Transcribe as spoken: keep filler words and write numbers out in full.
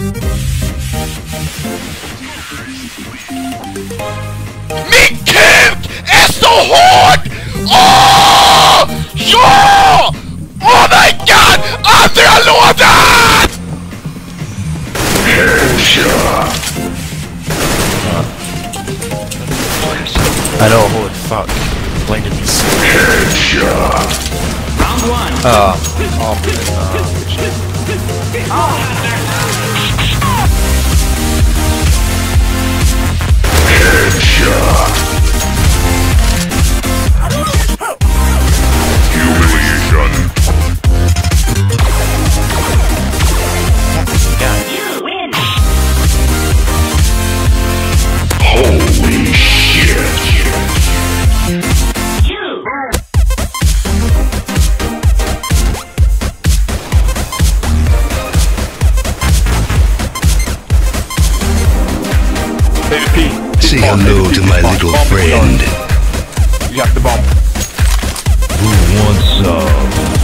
Min kuk är så hård! Åh! Ja! Oh my god! Andra lådan! Headshot! I know, holy fuck. Blinded me so. Headshot! Round one. Uh, oh, uh, Headshot! Humiliation! You win. Holy shit! You. Say hello to my little friend. You got the bomb. Who wants some?